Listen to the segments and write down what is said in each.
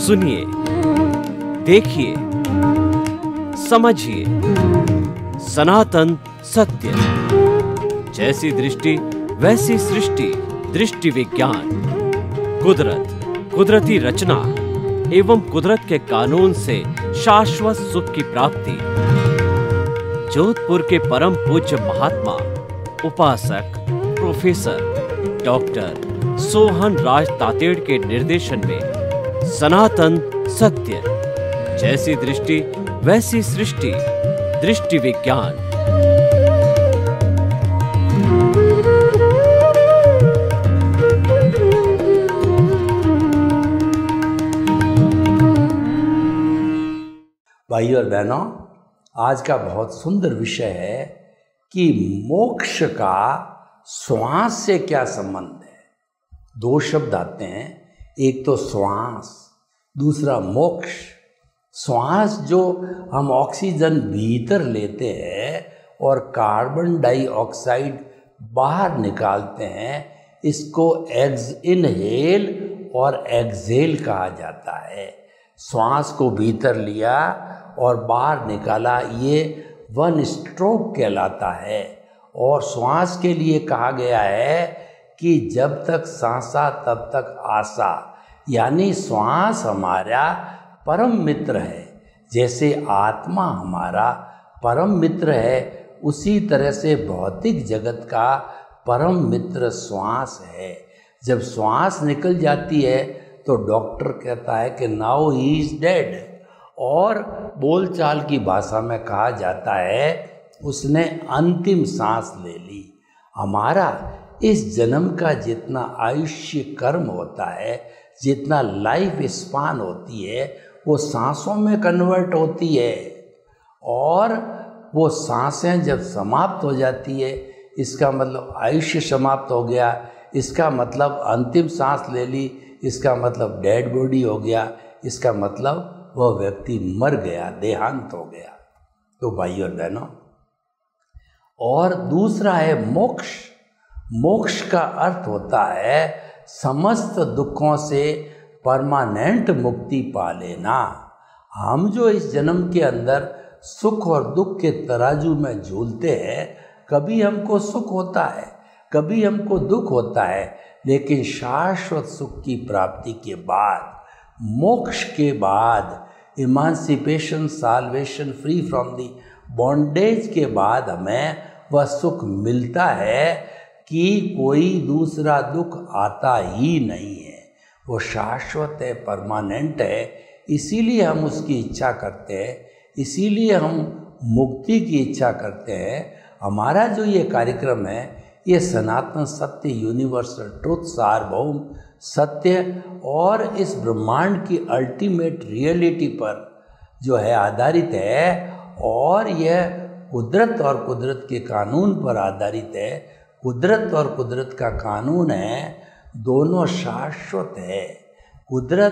सुनिए, देखिए, समझिए सनातन सत्य। जैसी दृष्टि वैसी सृष्टि, दृष्टि विज्ञान। कुदरत, कुदरती रचना एवं कुदरत के कानून से शाश्वत सुख की प्राप्ति। जोधपुर के परम पूज्य महात्मा उपासक प्रोफेसर डॉक्टर सोहन राज तातेड़ के निर्देशन में सनातन सत्य। जैसी दृष्टि वैसी सृष्टि, दृष्टि विज्ञान। भाइयों और बहनों, आज का बहुत सुंदर विषय है कि मोक्ष का श्वास से क्या संबंध है। दो शब्द आते हैं, एक तो श्वास, दूसरा मोक्ष। श्वास जो हम ऑक्सीजन भीतर लेते हैं और कार्बन डाइऑक्साइड बाहर निकालते हैं, इसको इनहेल और एक्सहेल कहा जाता है। श्वास को भीतर लिया और बाहर निकाला, ये वन स्ट्रोक कहलाता है। और श्वास के लिए कहा गया है कि जब तक सांसा तब तक आशा, यानी श्वास हमारा परम मित्र है। जैसे आत्मा हमारा परम मित्र है, उसी तरह से भौतिक जगत का परम मित्र श्वास है। जब श्वास निकल जाती है तो डॉक्टर कहता है कि नाउ ही इज डेड, और बोलचाल की भाषा में कहा जाता है उसने अंतिम सांस ले ली। हमारा इस जन्म का जितना आयुष्य कर्म होता है, जितना लाइफ स्पान होती है, वो सांसों में कन्वर्ट होती है। और वो सांसें जब समाप्त हो जाती है, इसका मतलब आयुष्य समाप्त हो गया, इसका मतलब अंतिम सांस ले ली, इसका मतलब डेड बॉडी हो गया, इसका मतलब वह व्यक्ति मर गया, देहांत हो गया। तो भाइयों और बहनों, और दूसरा है मोक्ष। मोक्ष का अर्थ होता है समस्त दुखों से परमानेंट मुक्ति पा लेना। हम जो इस जन्म के अंदर सुख और दुख के तराजू में झूलते हैं, कभी हमको सुख होता है, कभी हमको दुख होता है, लेकिन शाश्वत सुख की प्राप्ति के बाद, मोक्ष के बाद, emancipation, salvation, free from the bondage के बाद हमें वह सुख मिलता है कि कोई दूसरा दुख आता ही नहीं है। वो शाश्वत है, परमानेंट है। इसीलिए हम उसकी इच्छा करते हैं, इसीलिए हम मुक्ति की इच्छा करते हैं। हमारा जो ये कार्यक्रम है, ये सनातन सत्य, यूनिवर्सल ट्रुथ, सार्वभौम सत्य और इस ब्रह्मांड की अल्टीमेट रियलिटी पर जो है आधारित है, और यह कुदरत और कुदरत के कानून पर आधारित है। कुदरत और कुदरत का कानून है, दोनों शाश्वत है। कुदरत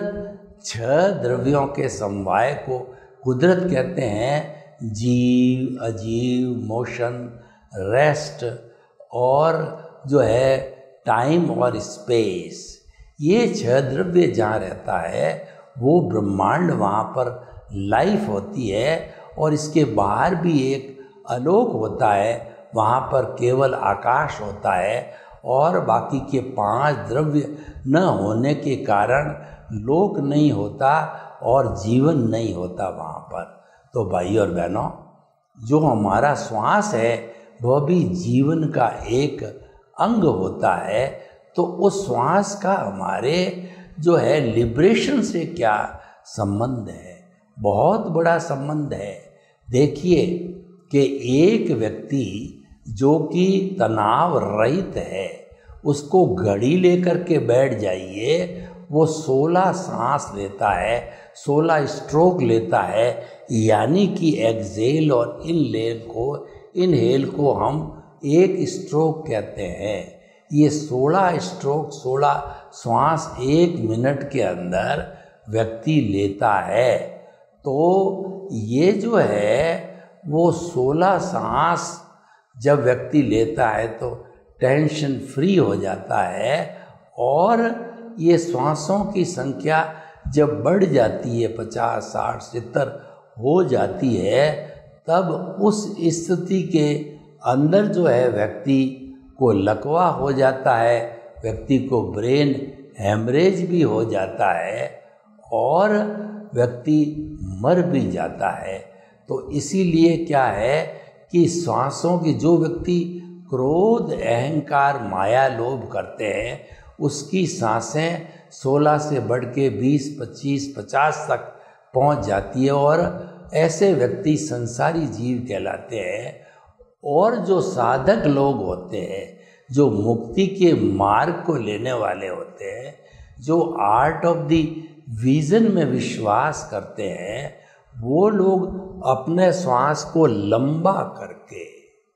6 द्रव्यों के समवाय को कुदरत कहते हैं। जीव, अजीव, मोशन, रेस्ट और जो है टाइम और स्पेस। ये 6 द्रव्य जहाँ रहता है वो ब्रह्मांड, वहाँ पर लाइफ होती है। और इसके बाहर भी एक आलोक होता है, वहाँ पर केवल आकाश होता है। और बाकी के 5 द्रव्य न होने के कारण लोक नहीं होता और जीवन नहीं होता वहाँ पर। तो भाई और बहनों, जो हमारा श्वास है वह भी जीवन का एक अंग होता है। तो उस श्वास का हमारे जो है लिबरेशन से क्या संबंध है? बहुत बड़ा संबंध है। देखिए कि एक व्यक्ति जो कि तनाव रहित है, उसको घड़ी लेकर के बैठ जाइए, वो 16 सांस लेता है, 16 स्ट्रोक लेता है। यानी कि एक्सहेल और इनहेल को हम एक स्ट्रोक कहते हैं। ये 16 स्ट्रोक, 16 श्वास 1 मिनट के अंदर व्यक्ति लेता है। तो ये जो है वो 16 सांस जब व्यक्ति लेता है तो टेंशन फ्री हो जाता है। और ये श्वासों की संख्या जब बढ़ जाती है 50, 60, 70 हो जाती है, तब उस स्थिति के अंदर जो है व्यक्ति को लकवा हो जाता है, व्यक्ति को ब्रेन हेमरेज भी हो जाता है और व्यक्ति मर भी जाता है। तो इसीलिए क्या है कि श्वासों की, जो व्यक्ति क्रोध, अहंकार, माया, लोभ करते हैं, उसकी सांसें 16 से बढ़ के 20, 25, 50 तक पहुंच जाती है और ऐसे व्यक्ति संसारी जीव कहलाते हैं। और जो साधक लोग होते हैं, जो मुक्ति के मार्ग को लेने वाले होते हैं, जो आर्ट ऑफ द विजन में विश्वास करते हैं, वो लोग अपने श्वास को लंबा करके,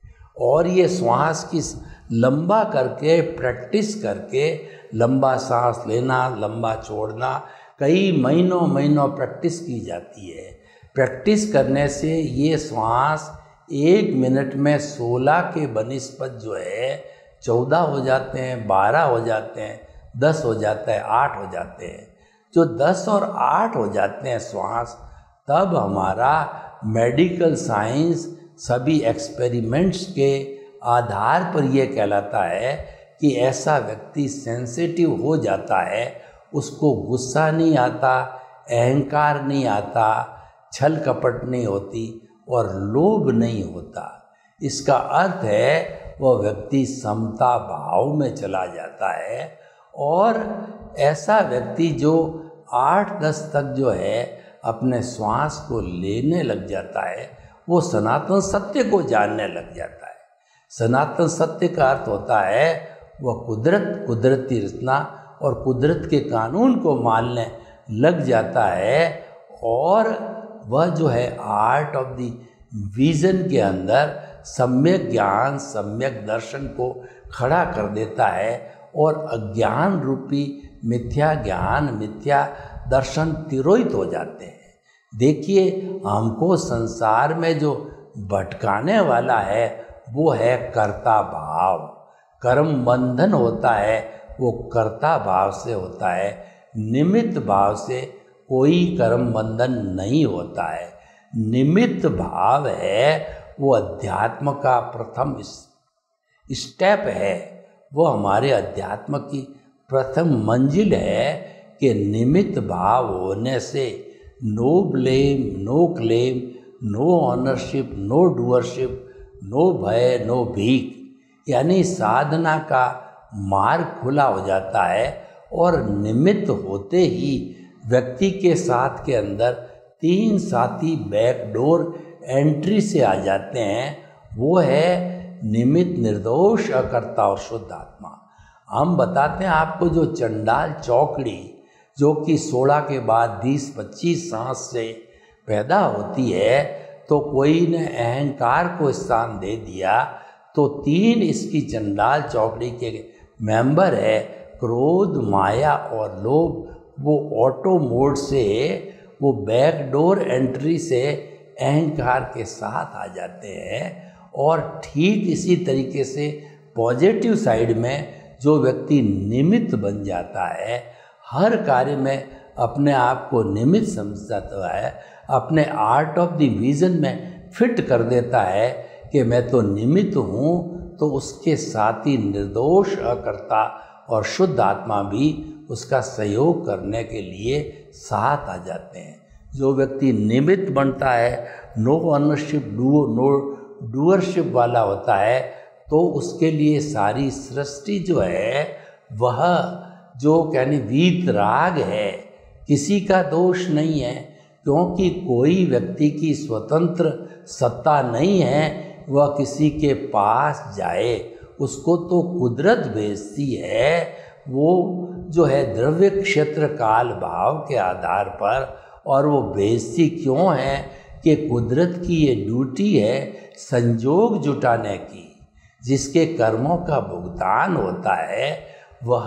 और ये श्वास की लंबा करके प्रैक्टिस करके, लंबा सांस लेना, लंबा छोड़ना, कई महीनों प्रैक्टिस की जाती है। प्रैक्टिस करने से ये श्वास 1 मिनट में 16 के बनिस्पत जो है 14 हो जाते हैं, 12 हो जाते हैं, 10 हो जाता है, 8 हो जाते हैं। जो 10 और 8 हो जाते हैं श्वास, तब हमारा मेडिकल साइंस सभी एक्सपेरिमेंट्स के आधार पर यह कहलाता है कि ऐसा व्यक्ति सेंसिटिव हो जाता है, उसको गुस्सा नहीं आता, अहंकार नहीं आता, छल कपट नहीं होती और लोभ नहीं होता। इसका अर्थ है वह व्यक्ति समता भाव में चला जाता है। और ऐसा व्यक्ति जो 8-10 तक जो है अपने श्वास को लेने लग जाता है, वो सनातन सत्य को जानने लग जाता है। सनातन सत्य का अर्थ होता है वह कुदरत, कुदरती रचना और कुदरत के कानून को मानने लग जाता है, और वह जो है आर्ट ऑफ द विजन के अंदर सम्यक ज्ञान, सम्यक दर्शन को खड़ा कर देता है और अज्ञान रूपी मिथ्या ज्ञान, मिथ्या दर्शन तिरोहित हो जाते हैं। देखिए, हमको संसार में जो भटकाने वाला है वो है कर्ता भाव। कर्म बंधन होता है वो कर्ता भाव से होता है, निमित्त भाव से कोई कर्म बंधन नहीं होता है। निमित्त भाव है वो अध्यात्म का प्रथम स्टेप है, वो हमारे अध्यात्म की प्रथम मंजिल है कि निमित्त भाव होने से no blame, no claim, no ownership, no doership, no भय, नो भीख, यानी साधना का मार्ग खुला हो जाता है। और निमित्त होते ही व्यक्ति के साथ के अंदर 3 साथी बैकडोर एंट्री से आ जाते हैं। वो है निमित्त, निर्दोष, अकर्ता और शुद्ध आत्मा। हम बताते हैं आपको, जो चंडाल चौकड़ी जो कि 16 के बाद 20-25 सांस से पैदा होती है, तो कोई ने अहंकार को स्थान दे दिया, तो 3 इसकी चंडाल चौकड़ी के मेंबर है, क्रोध, माया और लोभ। वो ऑटो मोड से, वो बैकडोर एंट्री से अहंकार के साथ आ जाते हैं। और ठीक इसी तरीके से पॉजिटिव साइड में जो व्यक्ति निमित्त बन जाता है, हर कार्य में अपने आप को निमित्त समझता है, अपने आर्ट ऑफ द विजन में फिट कर देता है कि मैं तो निमित्त हूँ, तो उसके साथ ही निर्दोष, अकर्ता और शुद्ध आत्मा भी उसका सहयोग करने के लिए साथ आ जाते हैं। जो व्यक्ति निमित्त बनता है, नो ऑनरशिप, नो डूअरशिप वाला होता है, तो उसके लिए सारी सृष्टि जो है वह जो कहने वीतराग है, किसी का दोष नहीं है, क्योंकि कोई व्यक्ति की स्वतंत्र सत्ता नहीं है वह किसी के पास जाए, उसको तो कुदरत भेजती है। वो जो है द्रव्य क्षेत्र काल भाव के आधार पर, और वो भेजती क्यों है कि कुदरत की ये ड्यूटी है संजोग जुटाने की। जिसके कर्मों का भुगतान होता है वह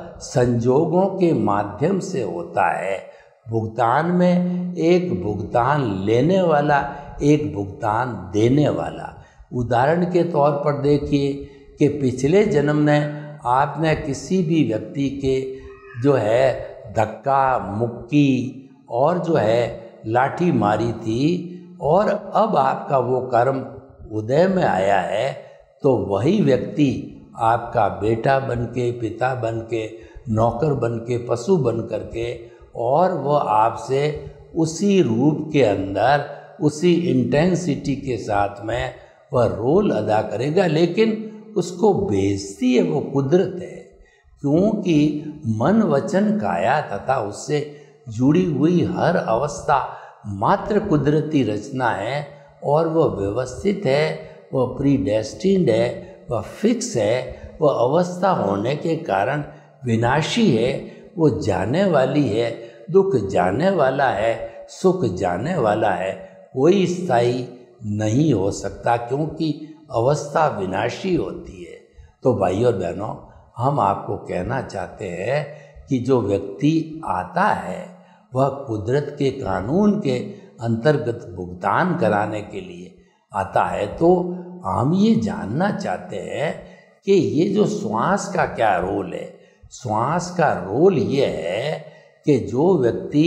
संजोगों के माध्यम से होता है। भुगतान में एक भुगतान लेने वाला, एक भुगतान देने वाला। उदाहरण के तौर पर देखिए कि पिछले जन्म में आपने किसी भी व्यक्ति के जो है धक्का मुक्की और जो है लाठी मारी थी, और अब आपका वो कर्म उदय में आया है, तो वही व्यक्ति आपका बेटा बन के, पिता बन के, नौकर बन के, पशु बन कर के, और वह आपसे उसी रूप के अंदर, उसी इंटेंसिटी के साथ में वह रोल अदा करेगा। लेकिन उसको बेइज्जती है वो कुदरत है, क्योंकि मन वचन काया तथा उससे जुड़ी हुई हर अवस्था मात्र कुदरती रचना है, और वह व्यवस्थित है, वह प्रीडेस्टिन्ड है, वह फिक्स है, वह अवस्था होने के कारण विनाशी है, वो जाने वाली है, दुख जाने वाला है, सुख जाने वाला है, कोई स्थायी नहीं हो सकता, क्योंकि अवस्था विनाशी होती है। तो भाई और बहनों, हम आपको कहना चाहते हैं कि जो व्यक्ति आता है वह कुदरत के कानून के अंतर्गत भुगतान कराने के लिए आता है। तो हम ये जानना चाहते हैं कि ये जो श्वास का क्या रोल है। श्वास का रोल ये है कि जो व्यक्ति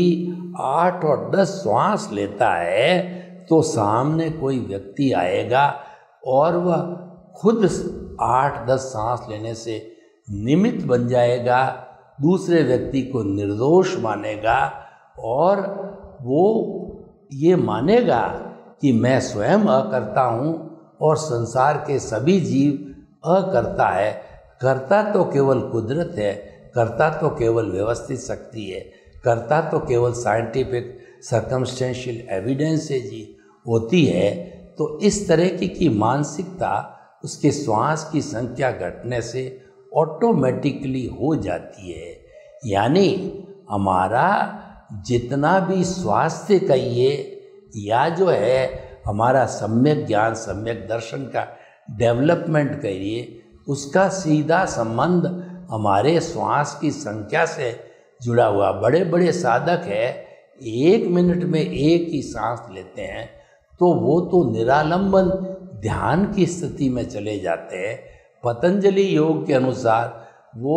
8 और 10 श्वास लेता है, तो सामने कोई व्यक्ति आएगा और वह खुद 8-10 सांस लेने से निमित्त बन जाएगा, दूसरे व्यक्ति को निर्दोष मानेगा, और वो ये मानेगा कि मैं स्वयं अकर्ता हूँ और संसार के सभी जीव अकर्ता है। कर्ता तो केवल कुदरत है, कर्ता तो केवल व्यवस्थित शक्ति है, कर्ता तो केवल साइंटिफिक सर्कमस्टेंशियल एविडेंस से जी होती है। तो इस तरह की मानसिकता उसके श्वास की संख्या घटने से ऑटोमेटिकली हो जाती है। यानी हमारा जितना भी स्वास्थ्य कहिए या जो है हमारा सम्यक ज्ञान, सम्यक दर्शन का डेवलपमेंट करिए, उसका सीधा संबंध हमारे श्वास की संख्या से जुड़ा हुआ। बड़े बड़े साधक है 1 मिनट में एक ही सांस लेते हैं, तो वो तो निरालंबन ध्यान की स्थिति में चले जाते हैं। पतंजलि योग के अनुसार वो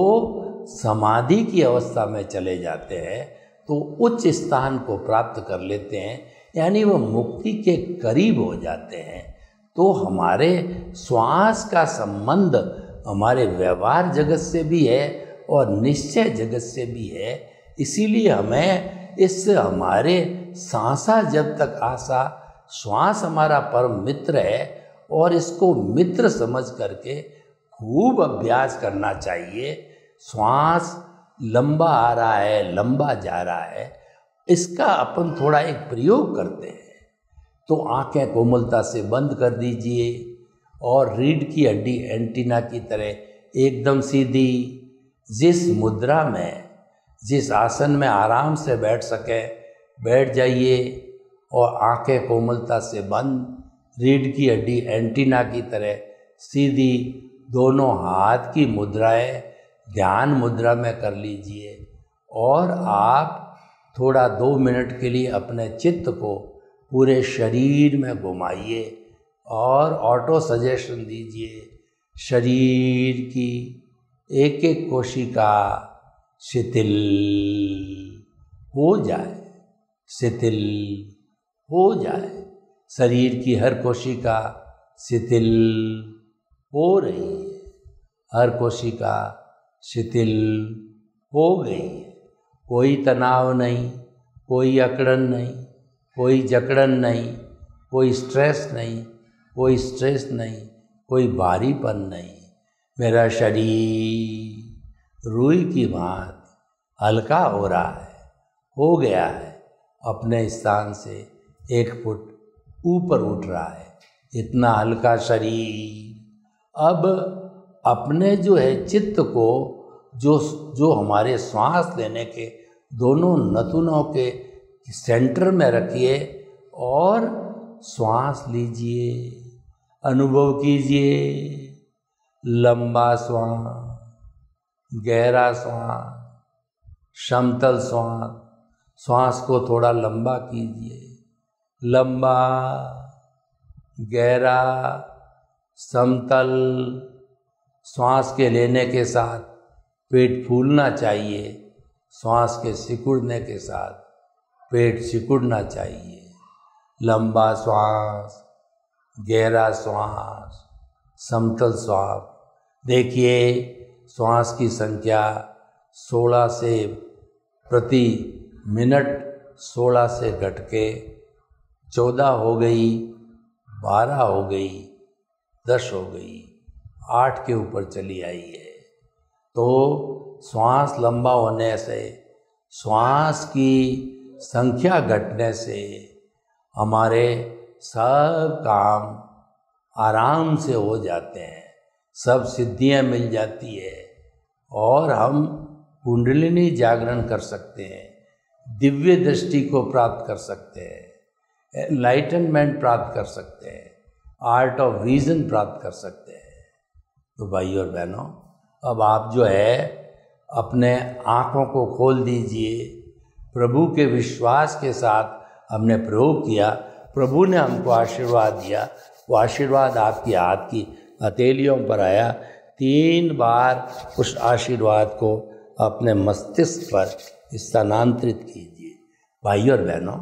समाधि की अवस्था में चले जाते हैं, तो उच्च स्थान को प्राप्त कर लेते हैं, यानी वो मुक्ति के करीब हो जाते हैं। तो हमारे श्वास का संबंध हमारे व्यवहार जगत से भी है और निश्चय जगत से भी है। इसीलिए हमें इस हमारे सांसा जब तक आशा, श्वास हमारा परम मित्र है, और इसको मित्र समझ करके खूब अभ्यास करना चाहिए। श्वास लंबा आ रहा है, लंबा जा रहा है, इसका अपन थोड़ा एक प्रयोग करते हैं। तो आंखें कोमलता से बंद कर दीजिए और रीढ़ की हड्डी एंटीना की तरह एकदम सीधी, जिस मुद्रा में, जिस आसन में आराम से बैठ सके बैठ जाइए, और आंखें कोमलता से बंद, रीढ़ की हड्डी एंटीना की तरह सीधी, दोनों हाथ की मुद्राएं ध्यान मुद्रा में कर लीजिए, और आप थोड़ा 2 मिनट के लिए अपने चित्त को पूरे शरीर में घुमाइए और ऑटो सजेशन दीजिए, शरीर की एक एक कोशिका शिथिल हो जाए, शिथिल हो जाए। शरीर की हर कोशिका शिथिल हो रही है, हर कोशिका शिथिल हो गई है। कोई तनाव नहीं, कोई अकड़न नहीं, कोई जकड़न नहीं, कोई स्ट्रेस नहीं, कोई स्ट्रेस नहीं, कोई भारीपन नहीं। मेरा शरीर रुई की भांति हल्का हो रहा है, हो गया है, अपने स्थान से 1 फुट ऊपर उठ रहा है, इतना हल्का शरीर। अब अपने जो है चित्त को जो हमारे श्वास लेने के दोनों नथुनों के सेंटर में रखिए और श्वास लीजिए, अनुभव कीजिए, लंबा श्वास, गहरा श्वास, समतल श्वास। श्वास को थोड़ा लंबा कीजिए, लंबा, गहरा, समतल। श्वास के लेने के साथ पेट फूलना चाहिए, श्वास के सिकुड़ने के साथ पेट सिकुड़ना चाहिए। लंबा श्वास, गहरा श्वास, समतल श्वास। देखिए श्वास की संख्या 16 से प्रति मिनट 16 से घट के 14 हो गई, 12 हो गई, 10 हो गई, 8 के ऊपर चली आई है। तो श्वास लंबा होने से, श्वास की संख्या घटने से हमारे सब काम आराम से हो जाते हैं, सब सिद्धियां मिल जाती है और हम कुंडलिनी जागरण कर सकते हैं, दिव्य दृष्टि को प्राप्त कर सकते हैं, एनलाइटनमेंट प्राप्त कर सकते हैं, आर्ट ऑफ विजन प्राप्त कर सकते हैं। तो भाइयों और बहनों, अब आप जो है अपने आँखों को खोल दीजिए। प्रभु के विश्वास के साथ हमने प्रयोग किया, प्रभु ने हमको आशीर्वाद दिया, वो आशीर्वाद आपकी हाथ की हथेलियों पर आया। 3 बार उस आशीर्वाद को अपने मस्तिष्क पर स्थानांतरित कीजिए। भाइयों और बहनों,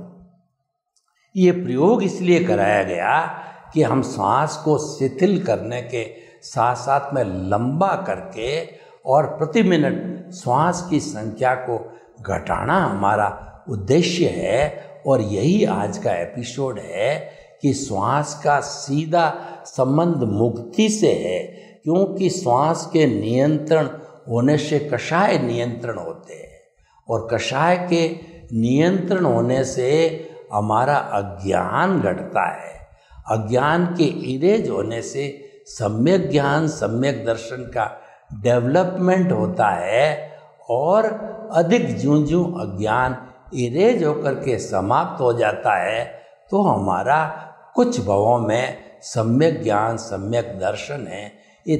ये प्रयोग इसलिए कराया गया कि हम सांस को शिथिल करने के साथ साथ में लंबा करके और प्रति मिनट श्वास की संख्या को घटाना हमारा उद्देश्य है। और यही आज का एपिसोड है कि श्वास का सीधा संबंध मुक्ति से है, क्योंकि श्वास के नियंत्रण होने से कषाय नियंत्रण होते हैं और कषाय के नियंत्रण होने से हमारा अज्ञान घटता है। अज्ञान के इरेज होने से सम्यक ज्ञान, सम्यक दर्शन का डेवलपमेंट होता है और अधिक ज्यों ज्यों अज्ञान इरेज होकर के समाप्त हो जाता है तो हमारा कुछ भवों में सम्यक ज्ञान, सम्यक दर्शन है, ये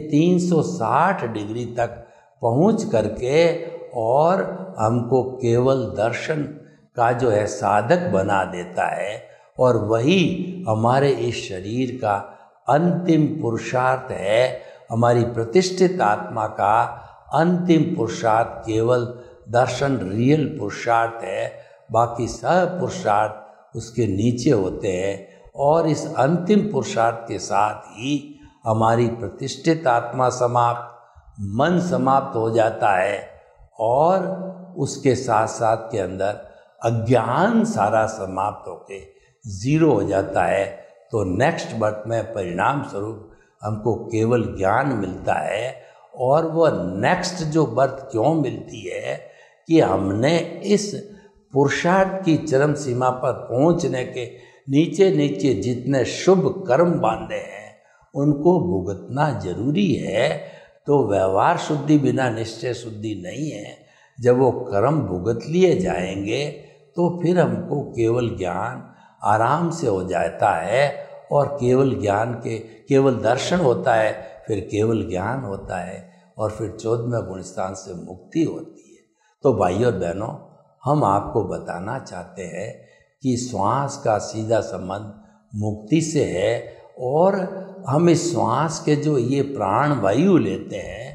360 डिग्री तक पहुंच करके और हमको केवल दर्शन का जो है साधक बना देता है। और वही हमारे इस शरीर का अंतिम पुरुषार्थ है। हमारी प्रतिष्ठित आत्मा का अंतिम पुरुषार्थ केवल दर्शन, रियल पुरुषार्थ है, बाकी सब पुरुषार्थ उसके नीचे होते हैं। और इस अंतिम पुरुषार्थ के साथ ही हमारी प्रतिष्ठित आत्मा समाप्त, मन समाप्त हो जाता है और उसके साथ साथ के अंदर अज्ञान सारा समाप्त होके जीरो हो जाता है। तो नेक्स्ट बर्थ में परिणाम स्वरूप हमको केवल ज्ञान मिलता है। और वह नेक्स्ट जो बर्थ क्यों मिलती है कि हमने इस पुरुषार्थ की चरम सीमा पर पहुंचने के नीचे नीचे जितने शुभ कर्म बांधे हैं उनको भुगतना जरूरी है। तो व्यवहार शुद्धि बिना निश्चय शुद्धि नहीं है। जब वो कर्म भुगत लिए जाएंगे तो फिर हमको केवल ज्ञान आराम से हो जाता है और केवल ज्ञान के केवल दर्शन होता है, फिर केवल ज्ञान होता है और फिर 14वें गुण स्थान से मुक्ति होती है। तो भाइयों और बहनों, हम आपको बताना चाहते हैं कि श्वास का सीधा संबंध मुक्ति से है और हम इस श्वास के जो ये प्राण वायु लेते हैं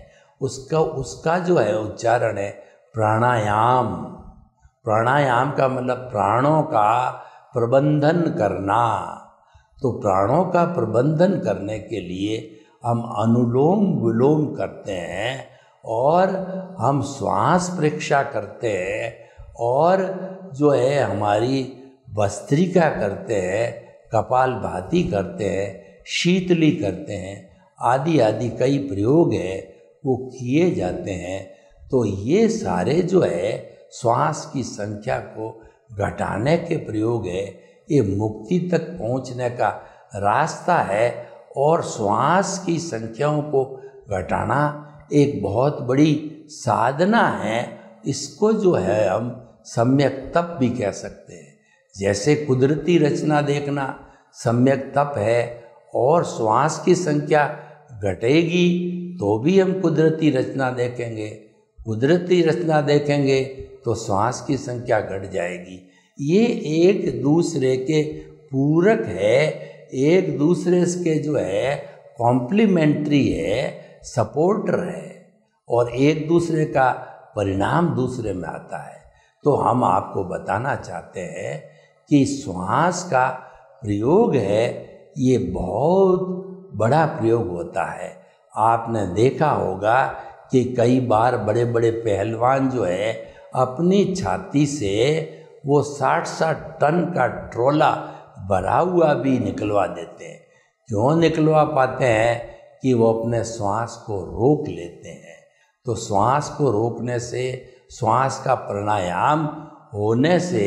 उसका जो है उच्चारण है प्राणायाम। प्राणायाम का मतलब प्राणों का प्रबंधन करना। तो प्राणों का प्रबंधन करने के लिए हम अनुलोम विलोम करते हैं और हम श्वास परीक्षा करते हैं और जो है हमारी भस्त्रिका करते हैं, कपालभाति करते हैं, शीतली करते हैं, आदि आदि कई प्रयोग है वो किए जाते हैं। तो ये सारे जो है श्वास की संख्या को घटाने के प्रयोग है, ये मुक्ति तक पहुंचने का रास्ता है। और श्वास की संख्याओं को घटाना एक बहुत बड़ी साधना है। इसको जो है हम सम्यक तप भी कह सकते हैं। जैसे कुदरती रचना देखना सम्यक तप है और श्वास की संख्या घटेगी तो भी हम कुदरती रचना देखेंगे, कुदरती रचना देखेंगे तो श्वास की संख्या घट जाएगी। ये एक दूसरे के पूरक है, एक दूसरे के जो है कॉम्प्लीमेंट्री है, सपोर्टर है और एक दूसरे का परिणाम दूसरे में आता है। तो हम आपको बताना चाहते हैं कि श्वास का प्रयोग है, ये बहुत बड़ा प्रयोग होता है। आपने देखा होगा कि कई बार बड़े बड़े पहलवान जो है अपनी छाती से वो 60-60 टन का ट्रोला भरा हुआ भी निकलवा देते हैं। क्यों निकलवा पाते हैं? कि वो अपने श्वास को रोक लेते हैं। तो श्वास को रोकने से, श्वास का प्राणायाम होने से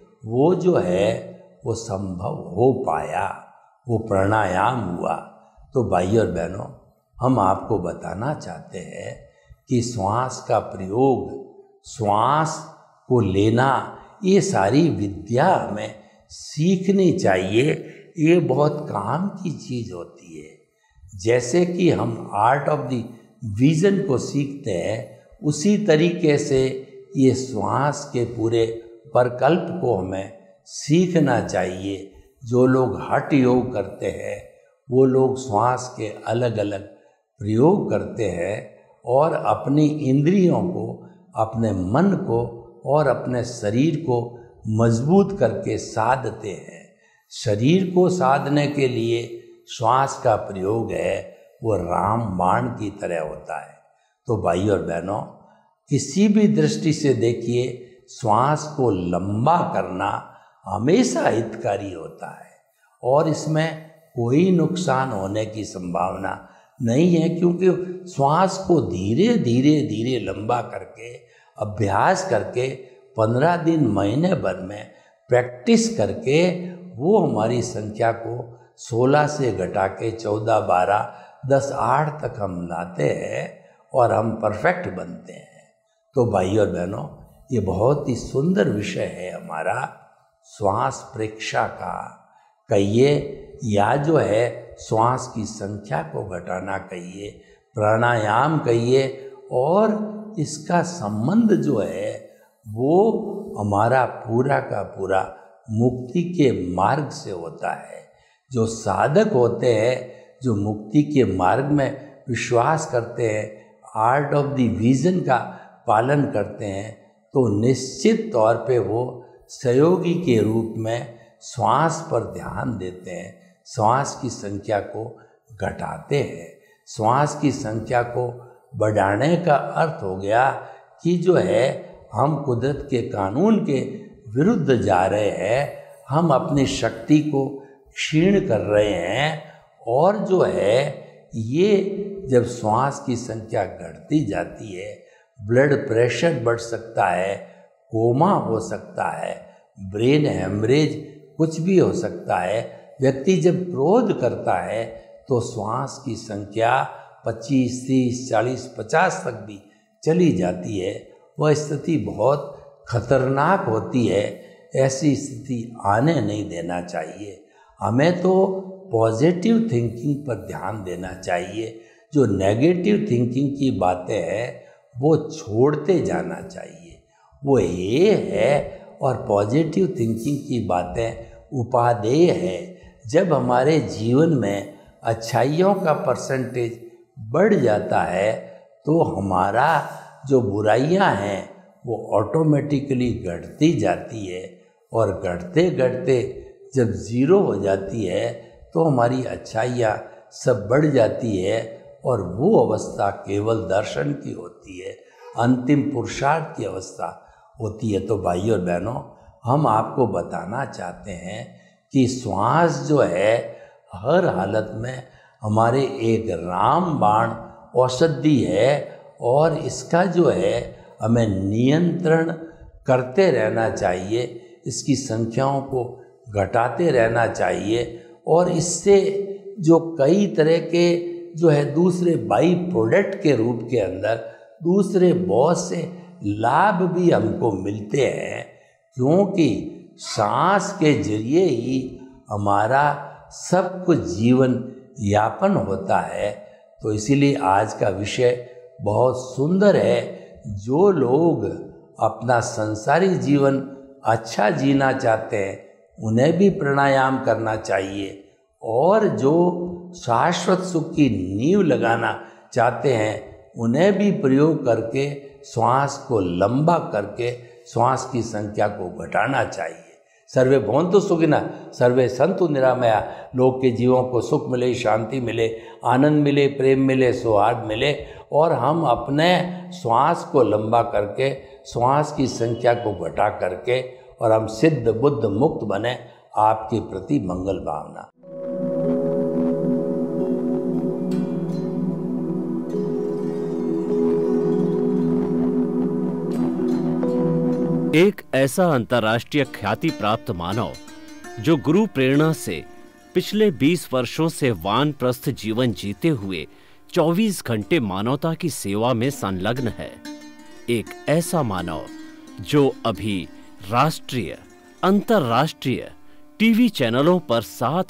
वो जो है वो संभव हो पाया, वो प्राणायाम हुआ। तो भाई और बहनों, हम आपको बताना चाहते हैं कि श्वास का प्रयोग, श्वास को लेना, ये सारी विद्या हमें सीखनी चाहिए। ये बहुत काम की चीज़ होती है। जैसे कि हम आर्ट ऑफ द विजन को सीखते हैं, उसी तरीके से ये श्वास के पूरे प्रकल्प को हमें सीखना चाहिए। जो लोग हठ योग करते हैं वो लोग श्वास के अलग अलग प्रयोग करते हैं और अपनी इंद्रियों को, अपने मन को और अपने शरीर को मजबूत करके साधते हैं। शरीर को साधने के लिए श्वास का प्रयोग है वो रामबाण की तरह होता है। तो भाई और बहनों, किसी भी दृष्टि से देखिए, श्वास को लंबा करना हमेशा हितकारी होता है और इसमें कोई नुकसान होने की संभावना नहीं है, क्योंकि श्वास को धीरे धीरे धीरे लंबा करके, अभ्यास करके 15 दिन, महीने भर में प्रैक्टिस करके वो हमारी संख्या को 16 से घटा के 14, 12, 10, 8 तक हम लाते हैं और हम परफेक्ट बनते हैं। तो भाई और बहनों, ये बहुत ही सुंदर विषय है हमारा श्वास परीक्षा का। कहिए या जो है श्वास की संख्या को घटाना कहिए, प्राणायाम कहिए, और इसका संबंध जो है वो हमारा पूरा का पूरा मुक्ति के मार्ग से होता है। जो साधक होते हैं, जो मुक्ति के मार्ग में विश्वास करते हैं, आर्ट ऑफ द विजन का पालन करते हैं, तो निश्चित तौर पे वो सहयोगी के रूप में श्वास पर ध्यान देते हैं, श्वास की संख्या को घटाते हैं। श्वास की संख्या को बढ़ाने का अर्थ हो गया कि जो है हम कुदरत के कानून के विरुद्ध जा रहे हैं, हम अपनी शक्ति को क्षीण कर रहे हैं, और जो है ये जब श्वास की संख्या घटती जाती है, ब्लड प्रेशर बढ़ सकता है, कोमा हो सकता है, ब्रेन हेमरेज कुछ भी हो सकता है। व्यक्ति जब क्रोध करता है तो श्वास की संख्या 25, 30, 40, 50 तक भी चली जाती है। वह स्थिति बहुत खतरनाक होती है। ऐसी स्थिति आने नहीं देना चाहिए। हमें तो पॉजिटिव थिंकिंग पर ध्यान देना चाहिए। जो नेगेटिव थिंकिंग की बातें हैं वो छोड़ते जाना चाहिए। वो ये है, और पॉजिटिव थिंकिंग की बातें उपादेय है। जब हमारे जीवन में अच्छाइयों का परसेंटेज बढ़ जाता है तो हमारा जो बुराइयां हैं वो ऑटोमेटिकली घटती जाती है, और घटते घटते जब ज़ीरो हो जाती है तो हमारी अच्छाइयाँ सब बढ़ जाती है, और वो अवस्था केवल दर्शन की होती है, अंतिम पुरुषार्थ की अवस्था होती है। तो भाइयों और बहनों, हम आपको बताना चाहते हैं कि श्वास जो है हर हालत में हमारे एक रामबाण औषधि है, और इसका जो है हमें नियंत्रण करते रहना चाहिए, इसकी संख्याओं को घटाते रहना चाहिए, और इससे जो कई तरह के जो है दूसरे बाई प्रोडक्ट के रूप के अंदर दूसरे बहुत से लाभ भी हमको मिलते हैं, क्योंकि सांस के जरिए ही हमारा सब कुछ जीवन यापन होता है। तो इसीलिए आज का विषय बहुत सुंदर है। जो लोग अपना संसारी जीवन अच्छा जीना चाहते हैं उन्हें भी प्राणायाम करना चाहिए, और जो शाश्वत सुख की नींव लगाना चाहते हैं उन्हें भी प्रयोग करके श्वास को लंबा करके श्वास की संख्या को घटाना चाहिए। सर्वे भवन्तु सुखिनः, सर्वे सन्तु निरामया। लोग के जीवों को सुख मिले, शांति मिले, आनंद मिले, प्रेम मिले, सौहार्द मिले, और हम अपने श्वास को लंबा करके श्वास की संख्या को घटा करके और हम सिद्ध बुद्ध मुक्त बने। आपके प्रति मंगल भावना। एक ऐसा अंतर्राष्ट्रीय ख्याति प्राप्त मानव जो गुरु प्रेरणा से पिछले 20 वर्षों से वानप्रस्थ जीवन जीते हुए 24 घंटे मानवता की सेवा में संलग्न है। एक ऐसा मानव जो अभी राष्ट्रीय, अंतर्राष्ट्रीय टीवी चैनलों पर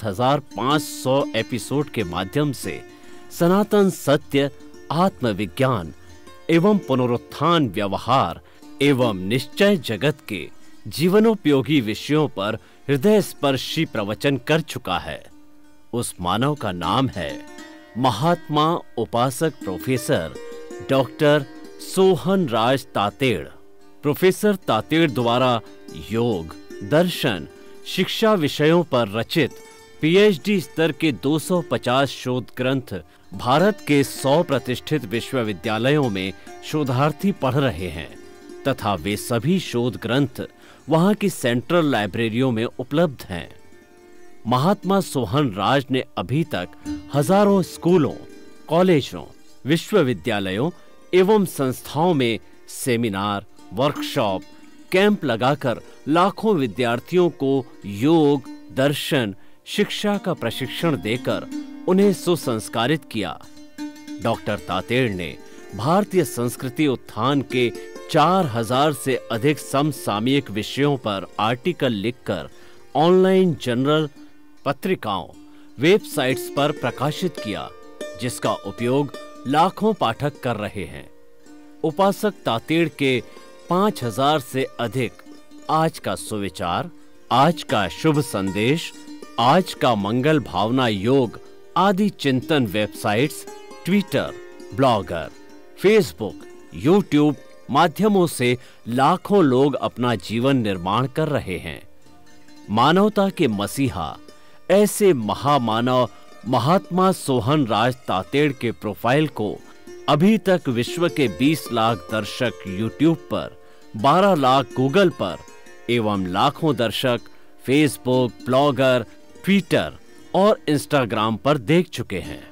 7,500 एपिसोड के माध्यम से सनातन सत्य, आत्मविज्ञान एवं पुनरुत्थान व्यवहार एवं निश्चय जगत के जीवनोपयोगी विषयों पर हृदय स्पर्शी प्रवचन कर चुका है। उस मानव का नाम है महात्मा उपासक professor doctor Sohan Raj Tated. Professor Tated द्वारा योग, दर्शन, शिक्षा विषयों पर रचित पीएचडी स्तर के 250 शोध ग्रंथ भारत के 100 प्रतिष्ठित विश्वविद्यालयों में शोधार्थी पढ़ रहे हैं तथा वे सभी शोध ग्रंथ वहां की सेंट्रल लाइब्रेरियों में उपलब्ध हैं। महात्मा सोहन राज ने अभी तक हजारों स्कूलों, कॉलेजों, विश्वविद्यालयों एवं संस्थाओं में सेमिनार, वर्कशॉप, कैंप लगाकर लाखों विद्यार्थियों को योग, दर्शन, शिक्षा का प्रशिक्षण देकर उन्हें सुसंस्कारित किया। डॉक्टर तातेड़ ने भारतीय संस्कृति उत्थान के 4000 से अधिक समसामयिक विषयों पर आर्टिकल लिखकर ऑनलाइन जर्नल, पत्रिकाओं, वेबसाइट्स पर प्रकाशित किया, जिसका उपयोग लाखों पाठक कर रहे हैं। उपासक तातेड़ के 5000 से अधिक आज का सुविचार, आज का शुभ संदेश, आज का मंगल भावना योग आदि चिंतन websites, Twitter, blogger, Facebook, YouTube माध्यमों से लाखों लोग अपना जीवन निर्माण कर रहे हैं। मानवता के मसीहा ऐसे महामानव महात्मा सोहन राज तातेड़ के प्रोफाइल को अभी तक विश्व के 20 लाख दर्शक यूट्यूब पर, 12 लाख गूगल पर एवं लाखों दर्शक फेसबुक, ब्लॉगर, ट्विटर और इंस्टाग्राम पर देख चुके हैं।